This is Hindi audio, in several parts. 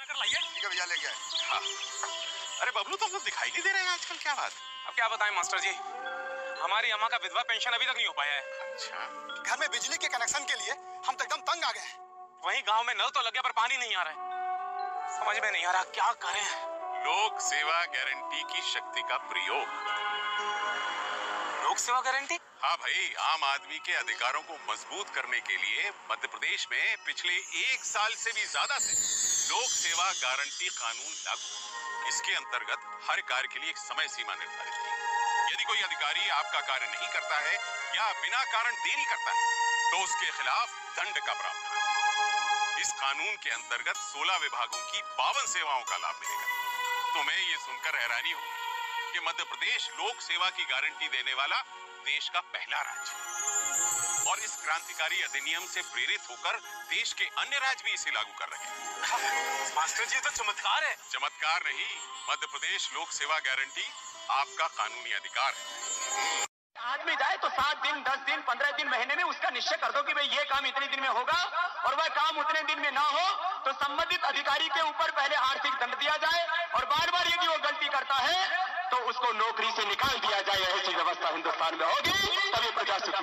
लेटर लाइए। ठीक है भैया, लेके आए। हाँ। अरे बबलू, तुम तो दिखाई नहीं दे रहे हैं आजकल, क्या बात? अब क्या बताएं मास्टर जी, हमारी अम्मा का विधवा पेंशन अभी तक नहीं हो पाया है। अच्छा। घर में बिजली के कनेक्शन के लिए हम तो एकदम तंग आ गए हैं। वहीं गांव में नल तो लग गया पर पानी नहीं आ रहा है। समझ में नहीं आ रहा क्या करें। लोक सेवा गारंटी की शक्ति का प्रयोग। लोक सेवा गारंटी? हाँ भाई, आम आदमी के अधिकारों को मजबूत करने के लिए मध्य प्रदेश में पिछले 1 साल से भी ज्यादा से लोक सेवा गारंटी कानून लागू। इसके अंतर्गत हर कार्य के लिए एक समय सीमा निर्धारित की। यदि कोई अधिकारी आपका कार्य नहीं करता है या बिना कारण देरी करता है तो उसके खिलाफ दंड का प्रावधान। इस कानून के अंतर्गत 16 विभागों की 52 सेवाओं का लाभ मिलेगा। तुम्हें ये सुनकर हैरानी होगी कि मध्य प्रदेश लोक सेवा की गारंटी देने वाला देश का पहला राज्य है। और इस क्रांतिकारी अधिनियम से प्रेरित होकर देश के अन्य राज्य भी इसे लागू कर रहे हैं। मास्टर जी, तो चमत्कार है। चमत्कार नहीं, मध्य प्रदेश लोक सेवा गारंटी आपका कानूनी अधिकार है। आदमी जाए तो 7 दिन, 10 दिन, 15 दिन, महीने में उसका निश्चय कर दो कि भाई ये काम इतने दिन में होगा, और वह काम उतने दिन में ना हो तो संबंधित अधिकारी के ऊपर पहले आर्थिक दंड दिया जाए, और बार बार यदि वो गलती करता है तो उसको नौकरी से निकाल दिया जाए। ऐसी व्यवस्था हिंदुस्तान में होगी तभी प्रजा सुखी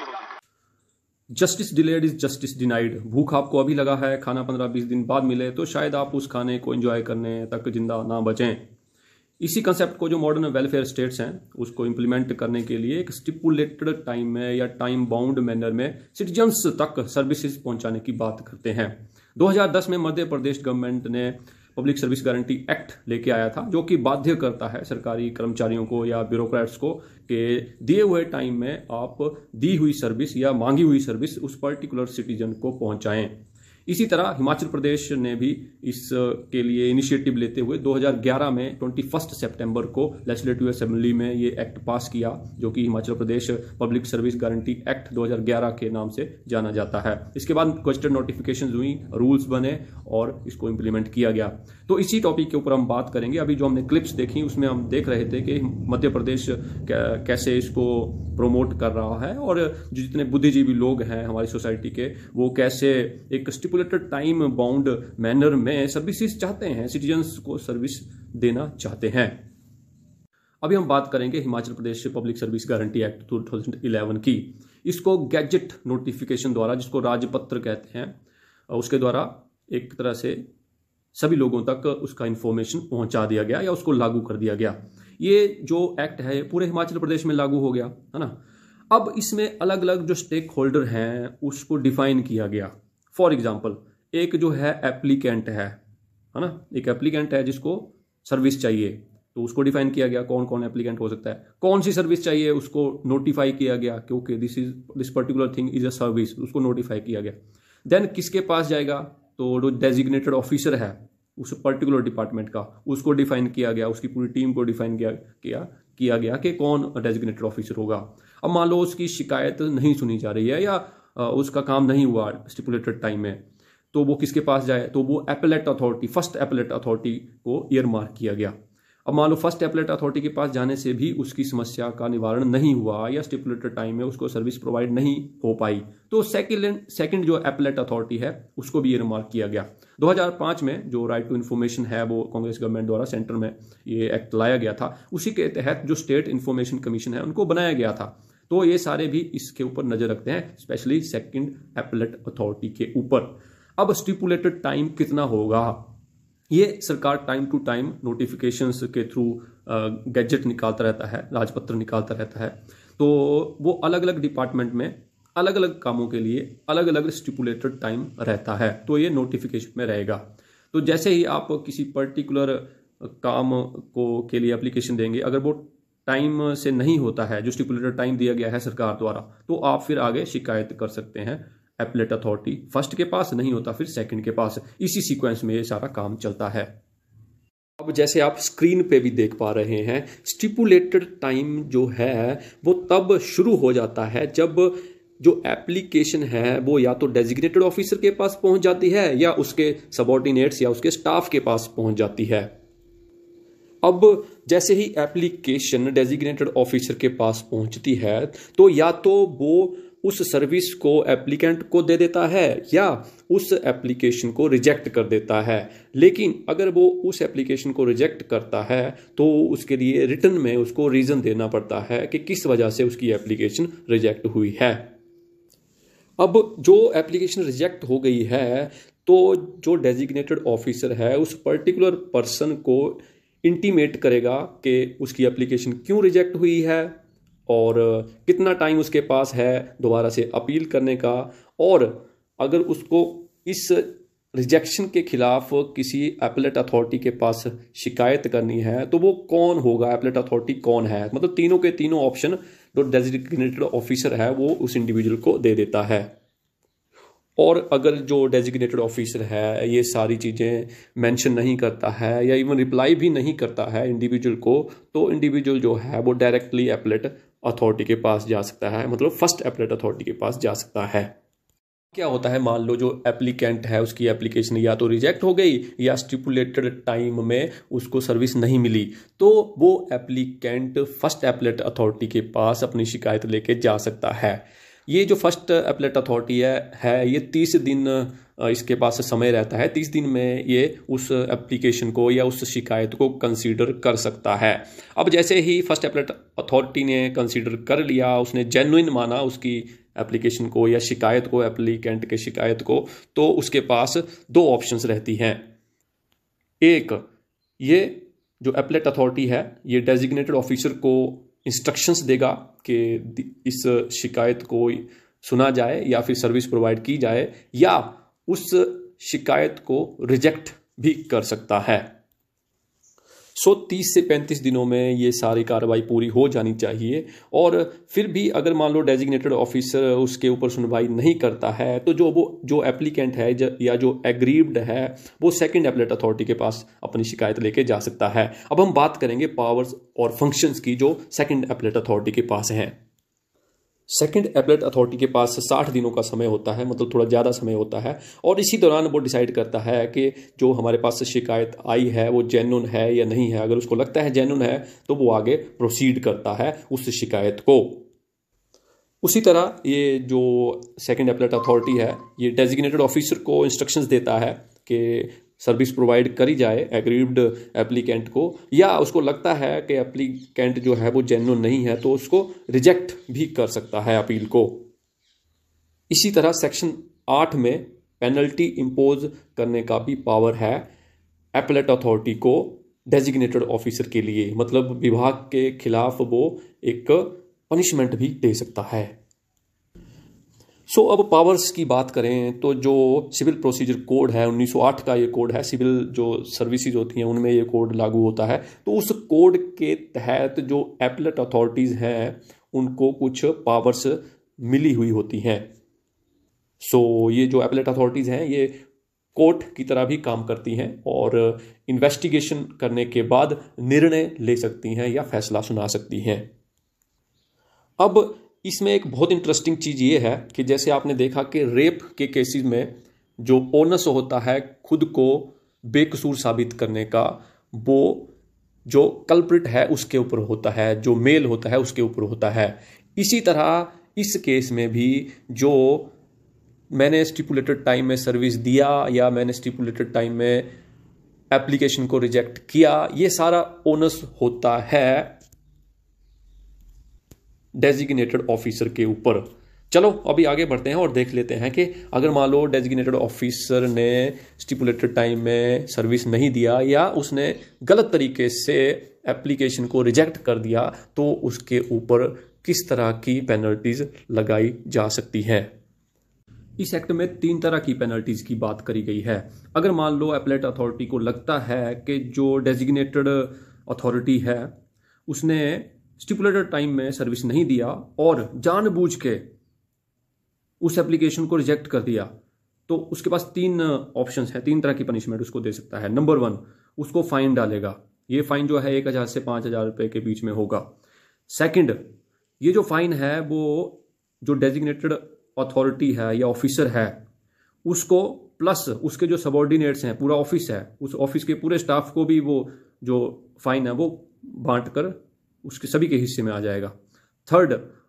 होगी। Justice delayed is justice denied. भूख आपको अभी लगा है, खाना 15-20 दिन बाद मिले तो शायद आप उस खाने को एंजॉय करने तक जिंदा ना बचें। इसी कंसेप्ट को जो मॉडर्न वेलफेयर स्टेट्स हैं उसको इम्प्लीमेंट करने के लिए एक स्टिपुलेटेड टाइम में या टाइम बाउंड मैनर में सिटीजन्स तक सर्विसेज पहुंचाने की बात करते हैं। 2010 में मध्य प्रदेश गवर्नमेंट ने पब्लिक सर्विस गारंटी एक्ट लेके आया था, जो कि बाध्य करता है सरकारी कर्मचारियों को या ब्यूरोक्रेट्स को कि दिए हुए टाइम में आप दी हुई सर्विस या मांगी हुई सर्विस उस पर्टिकुलर सिटीजन को पहुंचाएं। इसी तरह हिमाचल प्रदेश ने भी इसके लिए इनिशिएटिव लेते हुए 2011 में 21 सितंबर को लेजिस्लेटिव असेंबली में ये एक्ट पास किया, जो कि Himachal Pradesh public service guarantee act 2011 के नाम से जाना जाता है। इसके बाद गजेटेड नोटिफिकेशन हुई, रूल्स बने और इसको इम्प्लीमेंट किया गया। तो इसी टॉपिक के ऊपर हम बात करेंगे। अभी जो हमने क्लिप्स देखी उसमें हम देख रहे थे कि मध्य प्रदेश कैसे इसको प्रोमोट कर रहा है, और जो जितने बुद्धिजीवी लोग हैं हमारी सोसाइटी के, वो कैसे एक स्टिपुलेटेड टाइम बाउंड मैनर में सर्विसेज चाहते हैं, सिटीजन्स को सर्विस देना चाहते हैं। अभी हम बात करेंगे Himachal Pradesh public service guarantee act 2011 की। इसको गैजेट नोटिफिकेशन द्वारा, जिसको राजपत्र कहते हैं, उसके द्वारा एक तरह से सभी लोगों तक उसका इंफॉर्मेशन पहुंचा दिया गया या उसको लागू कर दिया गया। ये जो एक्ट है पूरे हिमाचल प्रदेश में लागू हो गया है ना। अब इसमें अलग अलग जो स्टेक होल्डर हैं उसको डिफाइन किया गया। फॉर एग्जांपल, एक जो है एप्लीकेंट है ना, एक एप्लीकेंट है जिसको सर्विस चाहिए, तो उसको डिफाइन किया गया कौन कौन एप्लीकेंट हो सकता है। कौन सी सर्विस चाहिए उसको नोटिफाई किया गया क्योंकि this particular thing is a service, उसको नोटिफाई किया गया। देन किसके पास जाएगा, तो जो डेजिग्नेटेड ऑफिसर है उस पर्टिकुलर डिपार्टमेंट का, उसको डिफाइन किया गया, उसकी पूरी टीम को डिफाइन किया गया कि कौन डेजिग्नेटेड ऑफिसर होगा। अब मान लो उसकी शिकायत नहीं सुनी जा रही है या उसका काम नहीं हुआ स्टिपुलेटेड टाइम में, तो वो किसके पास जाए, तो वो appellate authority, first appellate authority को ईयर मार्क किया गया। अब मान लो फर्स्ट एपेलेट अथॉरिटी के पास जाने से भी उसकी समस्या का निवारण नहीं हुआ या स्टिपुलेटेड टाइम में उसको सर्विस प्रोवाइड नहीं हो पाई, तो सेकंड जो एपेलेट अथॉरिटी है उसको भी ईयर मार्क किया गया। 2005 में जो राइट टू इन्फॉर्मेशन है वो कांग्रेस गवर्नमेंट द्वारा सेंटर में ये एक्ट लाया गया था, उसी के तहत जो स्टेट इन्फॉर्मेशन कमीशन है उनको बनाया गया था। तो ये सारे भी इसके ऊपर नजर रखते हैं, स्पेशली सेकंड एपेलेट अथॉरिटी के ऊपर। अब स्टिपुलेटेड टाइम कितना होगा, ये सरकार टाइम टू टाइम नोटिफिकेशंस के थ्रू गैजेट निकालता रहता है, राजपत्र निकालता रहता है। तो वो अलग अलग डिपार्टमेंट में अलग अलग कामों के लिए अलग अलग स्टिपुलेटेड टाइम रहता है, तो ये नोटिफिकेशन में रहेगा। तो जैसे ही आप किसी पर्टिकुलर काम के लिए एप्लीकेशन देंगे, अगर वो टाइम से नहीं होता है जो स्टिपुलेटेड टाइम दिया गया है सरकार द्वारा, तो आप फिर आगे शिकायत कर सकते हैं एपेलेट अथॉरिटी, फर्स्ट के पास, नहीं होता फिर सेकंड के पास। इसी सीक्वेंस में ये सारा काम चलता है। अब जैसे आप स्क्रीन पे भी देख पा रहे हैं, स्टिपुलेटेड टाइम जो है वो तब शुरू हो जाता है जब जो एप्लीकेशन है वो या तो डेजिग्नेटेड ऑफिसर के पास पहुंच जाती है या उसके सबऑर्डिनेट्स या उसके स्टाफ के पास पहुंच जाती है। अब जैसे ही एप्लीकेशन डेजिग्नेटेड ऑफिसर के पास पहुंचती है, तो या तो वो उस सर्विस को एप्लीकेंट को दे देता है या उस एप्लीकेशन को रिजेक्ट कर देता है। लेकिन अगर वो उस एप्लीकेशन को रिजेक्ट करता है तो उसके लिए रिटन में उसको रीज़न देना पड़ता है कि किस वजह से उसकी एप्लीकेशन रिजेक्ट हुई है। अब जो एप्लीकेशन रिजेक्ट हो गई है तो जो डेजिग्नेटेड ऑफिसर है उस पर्टिकुलर पर्सन को इंटीमेट करेगा कि उसकी एप्लीकेशन क्यों रिजेक्ट हुई है और कितना टाइम उसके पास है दोबारा से अपील करने का, और अगर उसको इस रिजेक्शन के खिलाफ किसी एपेलेट अथॉरिटी के पास शिकायत करनी है तो वो कौन होगा, एपेलेट अथॉरिटी कौन है। मतलब तीनों के तीनों ऑप्शन जो डेजिग्नेटेड ऑफिसर है वो उस इंडिविजुअल को दे देता है। और अगर जो डेजिग्नेटेड ऑफिसर है ये सारी चीज़ें मेंशन नहीं करता है या इवन रिप्लाई भी नहीं करता है इंडिविजुअल को, तो इंडिविजुअल जो है वो डायरेक्टली एपेलेट अथॉरिटी के पास जा सकता है, मतलब फर्स्ट एपेलेट अथॉरिटी के पास जा सकता है। क्या होता है, मान लो जो एप्लीकेंट है उसकी एप्लीकेशन या तो रिजेक्ट हो गई या स्टिपुलेटेड टाइम में उसको सर्विस नहीं मिली, तो वो एप्लीकेंट फर्स्ट एपेलेट अथॉरिटी के पास अपनी शिकायत लेके जा सकता है। ये जो फर्स्ट एपेलेट अथॉरिटी है ये 30 दिन इसके पास समय रहता है। 30 दिन में ये उस एप्लीकेशन को या उस शिकायत को कंसीडर कर सकता है। अब जैसे ही फर्स्ट एपेलेट अथॉरिटी ने कंसीडर कर लिया, उसने जेन्युइन माना उसकी एप्लीकेशन को या शिकायत को, एप्लीकेंट के शिकायत को, तो उसके पास दो ऑप्शंस रहती हैं। एक, ये जो एपेलेट अथॉरिटी है ये डेजिग्नेटेड ऑफिसर को इंस्ट्रक्शंस देगा कि इस शिकायत को सुना जाए या फिर सर्विस प्रोवाइड की जाए, या उस शिकायत को रिजेक्ट भी कर सकता है। 30 से 35 दिनों में ये सारी कार्रवाई पूरी हो जानी चाहिए। और फिर भी अगर मान लो डेजिग्नेटेड ऑफिसर उसके ऊपर सुनवाई नहीं करता है तो जो एप्लीकेंट है या जो एग्रीव्ड है वो सेकंड एपेलेट अथॉरिटी के पास अपनी शिकायत लेके जा सकता है। अब हम बात करेंगे पावर्स और फंक्शंस की जो सेकंड एपेलेट अथॉरिटी के पास हैं। सेकंड एपेलेट अथॉरिटी के पास 60 दिनों का समय होता है, मतलब थोड़ा ज़्यादा समय होता है, और इसी दौरान वो डिसाइड करता है कि जो हमारे पास शिकायत आई है वो जेन्युइन है या नहीं है। अगर उसको लगता है जेन्युइन है तो वो आगे प्रोसीड करता है उस शिकायत को। उसी तरह ये जो सेकंड एपेलेट अथॉरिटी है ये डेजिग्नेटेड ऑफिसर को इंस्ट्रक्शंस देता है कि सर्विस प्रोवाइड करी जाए एग्रीव्ड एप्लीकेंट को, या उसको लगता है कि एप्लीकेंट जो है वो जेन्युइन नहीं है तो उसको रिजेक्ट भी कर सकता है अपील को। इसी तरह सेक्शन 8 में पेनल्टी इंपोज करने का भी पावर है एपेलेट अथॉरिटी को डेजिग्नेटेड ऑफिसर के लिए, मतलब विभाग के खिलाफ वो एक पनिशमेंट भी दे सकता है। अब पावर्स की बात करें तो जो सिविल प्रोसीजर कोड है 1908 का ये कोड है, सिविल जो सर्विसेज होती हैं उनमें ये कोड लागू होता है। तो उस कोड के तहत जो एपेलेट अथॉरिटीज़ हैं उनको कुछ पावर्स मिली हुई होती हैं। ये जो एपेलेट अथॉरिटीज़ हैं ये कोर्ट की तरह भी काम करती हैं और इन्वेस्टिगेशन करने के बाद निर्णय ले सकती हैं या फैसला सुना सकती हैं। अब इसमें एक बहुत इंटरेस्टिंग चीज़ ये है कि जैसे आपने देखा कि रेप के केसेस में जो ओनस होता है खुद को बेकसूर साबित करने का, वो जो कल्प्रिट है उसके ऊपर होता है, जो मेल होता है उसके ऊपर होता है। इसी तरह इस केस में भी जो मैंने स्टिपुलेटेड टाइम में सर्विस दिया या मैंने स्टिपुलेटेड टाइम में एप्लीकेशन को रिजेक्ट किया, ये सारा ओनस होता है डेजिग्नेटेड ऑफिसर के ऊपर। चलो अभी आगे बढ़ते हैं और देख लेते हैं कि अगर मान लो डेजिग्नेटेड ऑफिसर ने स्टिपुलेटेड टाइम में सर्विस नहीं दिया या उसने गलत तरीके से एप्लीकेशन को रिजेक्ट कर दिया तो उसके ऊपर किस तरह की पेनल्टीज लगाई जा सकती हैं। इस एक्ट में 3 तरह की पेनल्टीज की बात करी गई है। अगर मान लो एपेलेट अथॉरिटी को लगता है कि जो डेजिग्नेटेड अथॉरिटी है उसने स्टिपुलेटेड टाइम में सर्विस नहीं दिया और जानबूझ के उस एप्लीकेशन को रिजेक्ट कर दिया, तो उसके पास 3 ऑप्शंस हैं, 3 तरह की पनिशमेंट उसको दे सकता है। नंबर 1, उसको फाइन डालेगा। ये फाइन जो है 1000 से 5000 रुपए के बीच में होगा। सेकंड, ये जो फाइन है वो जो डेजिग्नेटेड अथॉरिटी है या ऑफिसर है उसको प्लस उसके जो सबॉर्डिनेट्स हैं, पूरा ऑफिस है, उस ऑफिस के पूरे स्टाफ को भी वो जो फाइन है वो बांट कर उसके सभी के हिस्से में आ जाएगा। थर्ड,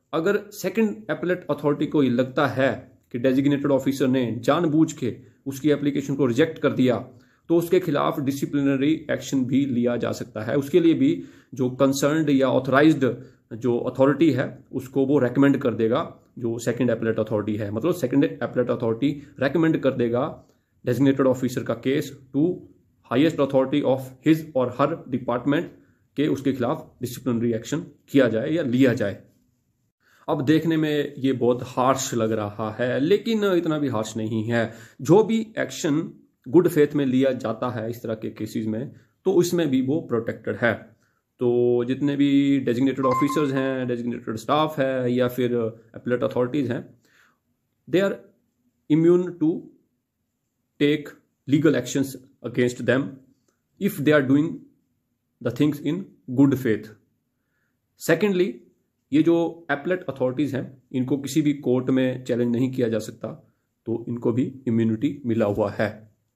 अगर सेकंड एपेलेट अथॉरिटी को ये लगता है कि डेजिग्नेटेड ऑफिसर ने जानबूझ के उसकी एप्लीकेशन को रिजेक्ट कर दिया, तो उसके खिलाफ डिसिप्लिनरी एक्शन भी लिया जा सकता है। उसके लिए भी जो कंसर्न्ड या ऑथराइज्ड जो अथॉरिटी है उसको वो रेकमेंड कर देगा, जो सेकंड एपेलेट अथॉरिटी है, मतलब सेकंड एपेलेट अथॉरिटी रेकमेंड कर देगा डेजिग्नेटेड ऑफिसर का case to highest authority of his और हर डिपार्टमेंट के उसके खिलाफ डिसिप्लिनरी एक्शन किया जाए या लिया जाए। अब देखने में ये बहुत हार्श लग रहा है, लेकिन इतना भी हार्श नहीं है। जो भी एक्शन गुड फेथ में लिया जाता है इस तरह के केसेस में, तो उसमें भी वो प्रोटेक्टेड है। तो जितने भी डेजिग्नेटेड ऑफिसर्स हैं, डेजिग्नेटेड स्टाफ है या फिर एपेलेट अथॉरिटीज हैं, they are immune to take legal actions against them if they are doing the things in good faith. Secondly, ये जो एपेलेट अथॉरिटीज हैं इनको किसी भी कोर्ट में चैलेंज नहीं किया जा सकता, तो इनको भी इम्यूनिटी मिला हुआ है।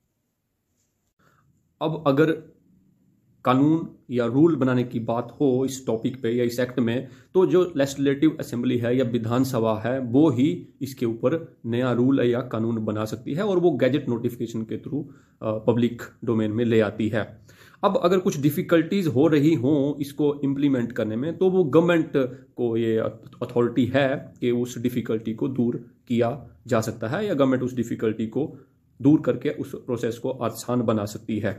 अब अगर कानून या रूल बनाने की बात हो इस टॉपिक पे या इस एक्ट में, तो जो लेजिस्लेटिव असेंबली है या विधानसभा है वो ही इसके ऊपर नया रूल या कानून बना सकती है और वो गैजेट नोटिफिकेशन के थ्रू पब्लिक डोमेन में ले आती है। अब अगर कुछ डिफिकल्टीज हो रही हों इसको इम्प्लीमेंट करने में, तो वो गवर्नमेंट को ये अथॉरिटी है कि उस डिफिकल्टी को दूर किया जा सकता है या गवर्नमेंट उस डिफिकल्टी को दूर करके उस प्रोसेस को आसान बना सकती है।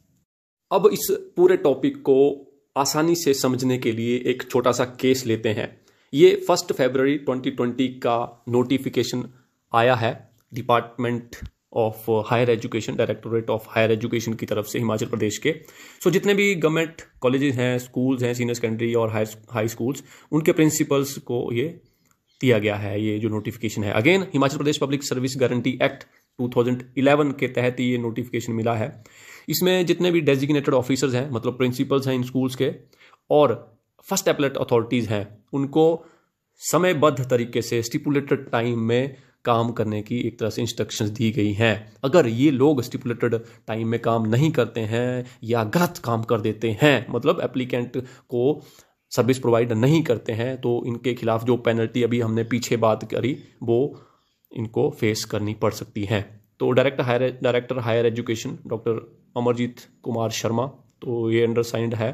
अब इस पूरे टॉपिक को आसानी से समझने के लिए एक छोटा सा केस लेते हैं। ये 1 फरवरी 2020 का नोटिफिकेशन आया है department of higher education, directorate of higher education की तरफ से हिमाचल प्रदेश के। जितने भी गवर्नमेंट कॉलेजेस हैं, स्कूल्स हैं, सीनियर सेकेंडरी और हाई स्कूल्स, उनके प्रिंसिपल्स को ये दिया गया है। ये जो नोटिफिकेशन है, again Himachal Pradesh public service guarantee act 2011 के तहत ये नोटिफिकेशन मिला है। इसमें जितने भी डेजिग्नेटेड ऑफिसर्स हैं, मतलब प्रिंसिपल्स हैं इन स्कूल्स के, और फर्स्ट एपेलेट अथॉरिटीज हैं, उनको समयबद्ध तरीके से स्टिपुलेटेड टाइम में काम करने की एक तरह से इंस्ट्रक्शंस दी गई हैं। अगर ये लोग स्टिपुलेटेड टाइम में काम नहीं करते हैं या गलत काम कर देते हैं, मतलब एप्लीकेंट को सर्विस प्रोवाइड नहीं करते हैं, तो इनके खिलाफ जो पेनल्टी अभी हमने पीछे बात करी वो इनको फेस करनी पड़ सकती है। तो director higher education doctor Amarjit Kumar Sharma, तो ये अंडरसाइंड है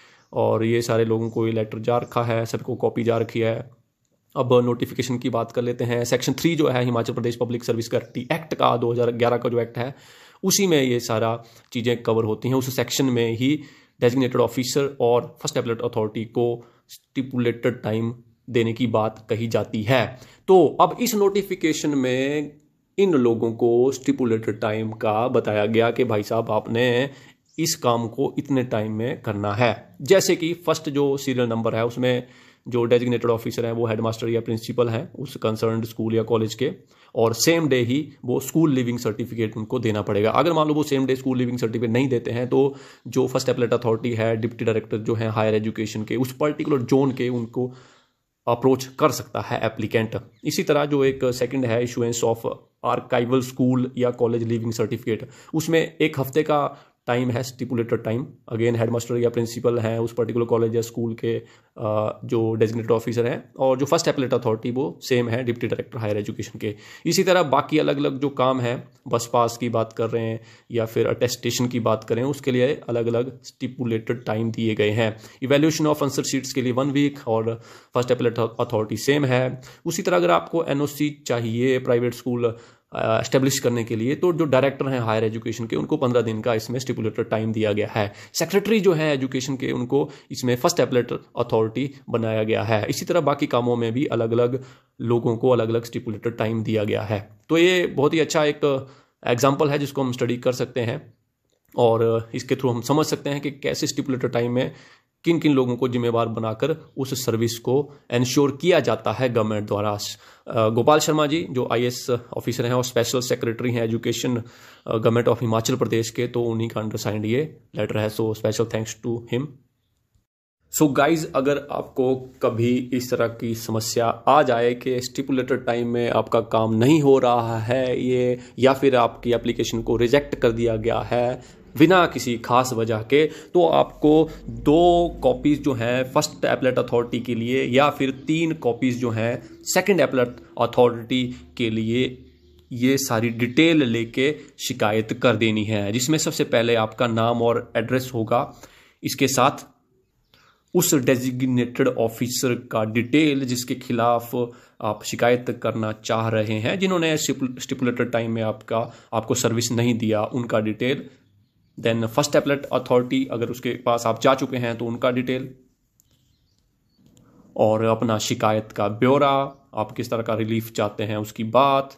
और ये सारे लोगों को ये लेटर जा रखा है, सबको कॉपी जा रखी है। अब नोटिफिकेशन की बात कर लेते हैं। सेक्शन 3 जो है Himachal Pradesh public service guarantee act का 2011 का जो एक्ट है, उसी में ये सारा चीज़ें कवर होती हैं। उस सेक्शन में ही डेजिग्नेटेड ऑफिसर और फर्स्ट एपेलेट अथॉरिटी को स्टिपुलेटेड टाइम देने की बात कही जाती है। तो अब इस नोटिफिकेशन में इन लोगों को स्टिपुलेटेड टाइम का बताया गया कि भाई साहब आपने इस काम को इतने टाइम में करना है। जैसे कि फर्स्ट जो सीरियल नंबर है उसमें जो डेजिग्नेटेड ऑफिसर हैं वो हेडमास्टर या प्रिंसिपल हैं उस कंसर्न्ड स्कूल या कॉलेज के, और सेम डे ही वो स्कूल लिविंग सर्टिफिकेट उनको देना पड़ेगा। अगर मान लो वो same day school leaving certificate नहीं देते हैं, तो जो फर्स्ट एपेलेट अथॉरिटी है, डिप्टी डायरेक्टर जो है हायर एजुकेशन के, उस पर्टिकुलर जोन के, उनको अप्रोच कर सकता है एप्लीकेंट। इसी तरह जो एक सेकंड है इशुएंस ऑफ आर्काइवल स्कूल या कॉलेज लिविंग सर्टिफिकेट, उसमें 1 हफ्ते का टाइम है, स्टिपुलेटेड टाइम। अगेन हेडमास्टर या प्रिंसिपल हैं उस पर्टिकुलर कॉलेज या स्कूल के जो डेजिग्नेटेड ऑफिसर हैं, और जो फर्स्ट एपेलेट अथॉरिटी वो सेम है डिप्टी डायरेक्टर हायर एजुकेशन के। इसी तरह बाकी अलग अलग जो काम है, बस पास की बात कर रहे हैं या फिर अटेस्टेशन की बात करें, उसके लिए अलग अलग स्टिपुलेटेड टाइम दिए गए हैं। इवैल्यूएशन ऑफ आंसर शीट्स के लिए 1 वीक और फर्स्ट एपेलेट अथॉरिटी सेम है। उसी तरह अगर आपको एनओसी चाहिए प्राइवेट स्कूल एस्टेब्लिश करने के लिए, तो जो डायरेक्टर हैं हायर एजुकेशन के, उनको 15 दिन का इसमें स्टिपुलेटेड टाइम दिया गया है। सेक्रेटरी जो है एजुकेशन के, उनको इसमें फर्स्ट एपेलेट अथॉरिटी बनाया गया है। इसी तरह बाकी कामों में भी अलग अलग लोगों को अलग अलग स्टिपुलेटेड टाइम दिया गया है। तो ये बहुत ही अच्छा एक एग्जाम्पल है जिसको हम स्टडी कर सकते हैं और इसके थ्रू हम समझ सकते हैं कि कैसे स्टिपुलेटेड टाइम में किन किन लोगों को जिम्मेवार बनाकर उस सर्विस को एंश्योर किया जाता है गवर्नमेंट द्वारा। गोपाल शर्मा जी जो आईएएस ऑफिसर हैं और स्पेशल सेक्रेटरी हैं education government of Himachal Pradesh के, तो उन्हीं का अंडरसाइंड ये लेटर है। So special thanks to him. So guys, अगर आपको कभी इस तरह की समस्या आ जाए कि स्टिपुलेटेड टाइम में आपका काम नहीं हो रहा है ये, या फिर आपकी एप्लीकेशन को रिजेक्ट कर दिया गया है, बिना किसी खास वजह के, तो आपको 2 कॉपीज़ जो हैं फर्स्ट एपलेट अथॉरिटी के लिए या फिर 3 कॉपीज़ जो हैं सेकंड एपलेट अथॉरिटी के लिए ये सारी डिटेल लेके शिकायत कर देनी है, जिसमें सबसे पहले आपका नाम और एड्रेस होगा। इसके साथ उस डेजिग्नेटेड ऑफिसर का डिटेल जिसके खिलाफ आप शिकायत करना चाह रहे हैं, जिन्होंने स्टिपुलेटेड टाइम में आपको सर्विस नहीं दिया, उनका detail. Then first appellate authority अगर उसके पास आप जा चुके हैं तो उनका डिटेल, और अपना शिकायत का ब्यौरा, आप किस तरह का रिलीफ चाहते हैं उसकी बात,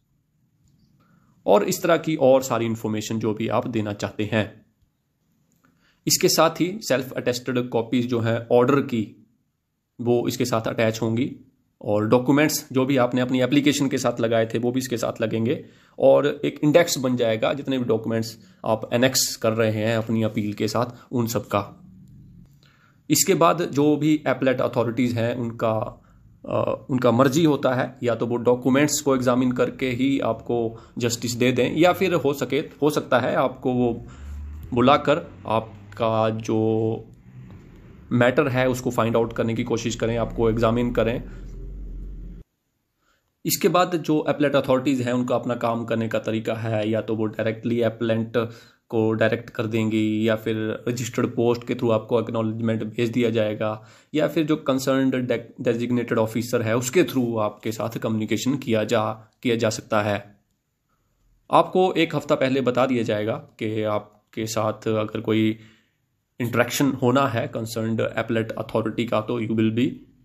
और इस तरह की और सारी इंफॉर्मेशन जो भी आप देना चाहते हैं। इसके साथ ही सेल्फ अटेस्टेड कॉपीज जो है ऑर्डर की, वो इसके साथ अटैच होंगी, और डॉक्यूमेंट्स जो भी आपने अपनी एप्लीकेशन के साथ लगाए थे वो भी इसके साथ लगेंगे, और एक इंडेक्स बन जाएगा जितने भी डॉक्यूमेंट्स आप एनेक्स कर रहे हैं अपनी अपील के साथ, उन सब का। इसके बाद जो भी एपलेट अथॉरिटीज़ हैं उनका मर्जी होता है, या तो वो डॉक्यूमेंट्स को एग्जामिन करके ही आपको जस्टिस दे दें, या फिर हो सकता है आपको वो बुलाकर आपका जो मैटर है उसको फाइंड आउट करने की कोशिश करें, आपको एग्जामिन करें। इसके बाद जो एपलेट अथॉरिटीज़ हैं उनका अपना काम करने का तरीका है, या तो वो डायरेक्टली एपलेंट को डायरेक्ट कर देंगी, या फिर रजिस्टर्ड पोस्ट के थ्रू आपको एक्नॉलेजमेंट भेज दिया जाएगा, या फिर जो कंसर्न्ड डेजिग्नेटेड ऑफिसर है उसके थ्रू आपके साथ कम्युनिकेशन किया जा सकता है। आपको 1 हफ्ता पहले बता दिया जाएगा कि आपके साथ अगर कोई इंटरेक्शन होना है कंसर्न्ड एपलेट अथॉरिटी का, तो you will be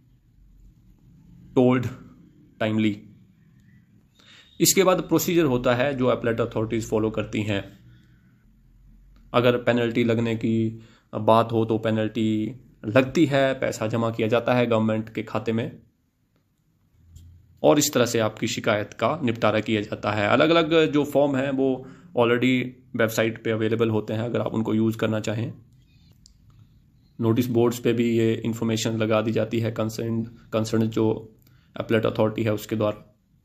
told timely. इसके बाद प्रोसीजर होता है जो एपलेट अथॉरिटीज़ फॉलो करती हैं। अगर पेनल्टी लगने की बात हो तो पेनल्टी लगती है, पैसा जमा किया जाता है गवर्नमेंट के खाते में, और इस तरह से आपकी शिकायत का निपटारा किया जाता है। अलग अलग जो फॉर्म हैं वो ऑलरेडी वेबसाइट पे अवेलेबल होते हैं अगर आप उनको यूज़ करना चाहें। नोटिस बोर्ड्स पे भी ये इंफॉर्मेशन लगा दी जाती है कंसर्न जो एपलेट अथॉरिटी है उसके द्वारा।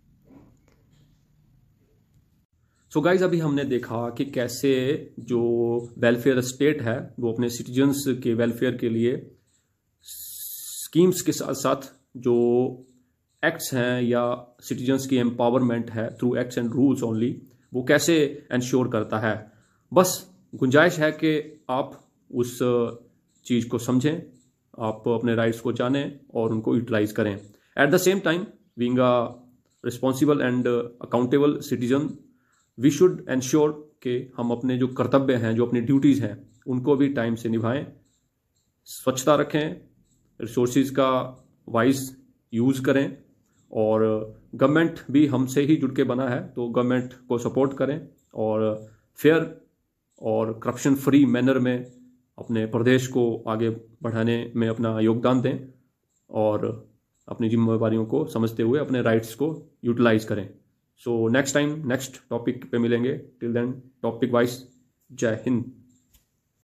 सो गाइज, अभी हमने देखा कि कैसे जो वेलफेयर स्टेट है वो अपने सिटीजन्स के वेलफेयर के लिए स्कीम्स के साथ साथ जो एक्ट्स हैं या सिटीजन्स की एम्पावरमेंट है through acts and rules only, वो कैसे इंश्योर करता है। बस गुंजाइश है कि आप उस चीज़ को समझें, आप अपने राइट्स को जानें और उनको यूटिलाइज करें। At the same time, being a responsible and accountable citizen, we should ensure कि हम अपने जो कर्तव्य हैं, जो अपनी ड्यूटीज़ हैं, उनको भी टाइम से निभाएं, स्वच्छता रखें, रिसोर्सेज का वाइज यूज़ करें, और गवर्नमेंट भी हमसे ही जुड़ के बना है तो गवर्नमेंट को सपोर्ट करें, और फेयर और करप्शन फ्री मैनर में अपने प्रदेश को आगे बढ़ाने में अपना योगदान दें, और अपनी जिम्मेदारियों को समझते हुए अपने राइट्स को यूटिलाइज करें। So next time next topic पे मिलेंगे। टिल देन, टॉपिक वाइज, जय हिंद।